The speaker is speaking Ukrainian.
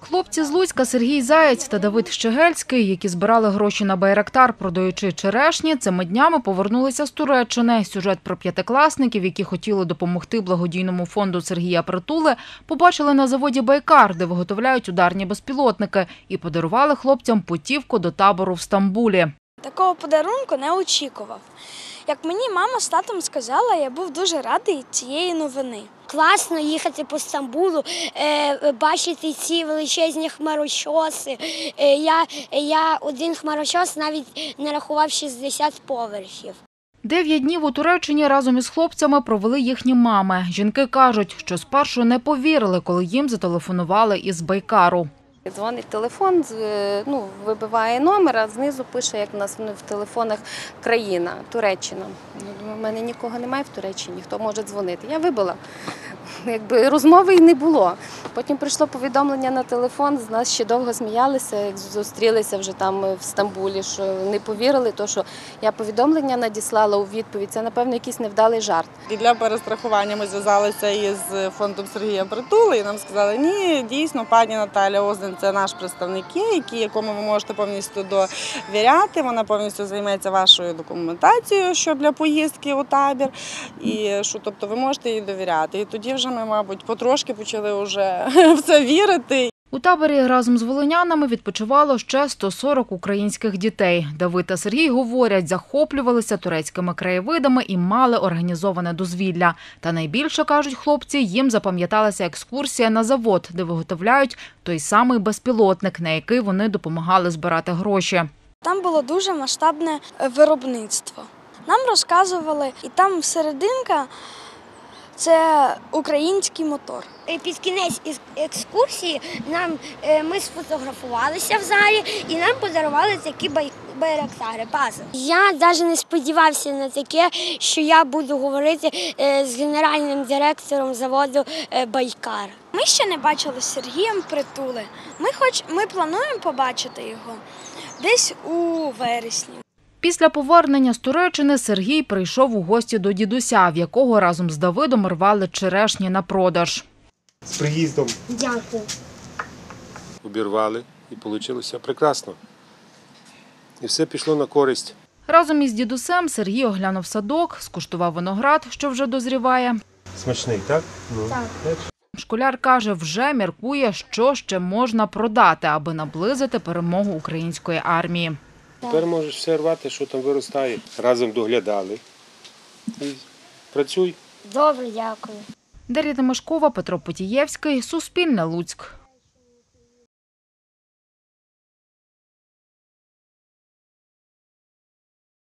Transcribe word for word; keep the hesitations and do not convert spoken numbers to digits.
Хлопці з Луцька Сергій Заєць та Давид Щегельський, які збирали гроші на Байрактар, продаючи черешні, цими днями повернулися з Туреччини. Сюжет про п'ятикласників, які хотіли допомогти благодійному фонду Сергія Притули, побачили на заводі «Байкар», де виготовляють ударні безпілотники, і подарували хлопцям путівку до табору в Стамбулі. Такого подарунку не очікував. Як мені мама з татом сказала, я був дуже радий цієї новини. Класно їхати по Стамбулу, бачити ці величезні хмарочоси. Я, я один хмарочос навіть нарахував шістдесят поверхів. Дев'ять днів у Туреччині разом із хлопцями провели їхні мами. Жінки кажуть, що спершу не повірили, коли їм зателефонували із Байкару. Дзвонить телефон, ну, вибиває номер, а знизу пише, як у нас в телефонах, країна, Туреччина. У мене нікого немає в Туреччині, хто може дзвонити. Я вибила. Якби розмови й не було. Потім прийшло повідомлення на телефон, з нас ще довго сміялися, як зустрілися вже там в Стамбулі, що не повірили, то, що я повідомлення надіслала у відповідь. Це, напевно, якийсь невдалий жарт. І для перестрахування ми зв'язалися із фондом Сергія Притули, і нам сказали, ні, дійсно, пані Наталя Озден – це наш представник, якому ви можете повністю довіряти. Вона повністю займеться вашою документацією, що для поїздки у табір, і що, тобто, ви можете їй довіряти. І тоді вже ми, мабуть, потрошки почали вже в це вірити. У таборі разом з волинянами відпочивало ще сто сорок українських дітей. Давид та Сергій говорять, захоплювалися турецькими краєвидами і мали організоване дозвілля. Та найбільше, кажуть хлопці, їм запам'яталася екскурсія на завод, де виготовляють той самий безпілотник, на який вони допомагали збирати гроші. Там було дуже масштабне виробництво. Нам розказували, і там серединка – це український мотор. Під кінець екскурсії нам, ми сфотографувалися в залі і нам подарували такі байрактари, пазл. Я навіть не сподівався на таке, що я буду говорити з генеральним директором заводу «Байкар». Ми ще не бачили з Сергієм Притули. Ми, хоч, ми плануємо побачити його десь у вересні. Після повернення з Туреччини Сергій прийшов у гості до дідуся, в якого разом з Давидом рвали черешні на продаж. З приїздом. Дякую. Обірвали і вийшло прекрасно. І все пішло на користь. Разом із дідусем Сергій оглянув садок, скуштував виноград, що вже дозріває. Смачний, так? Ну, так. Школяр каже, вже міркує, що ще можна продати, аби наблизити перемогу української армії. Тепер можеш все рвати, що там виростає. Разом доглядали. І працюй. Добре, дякую. Дар'я Тимошкова, Петро Потієвський, Суспільне, Луцьк.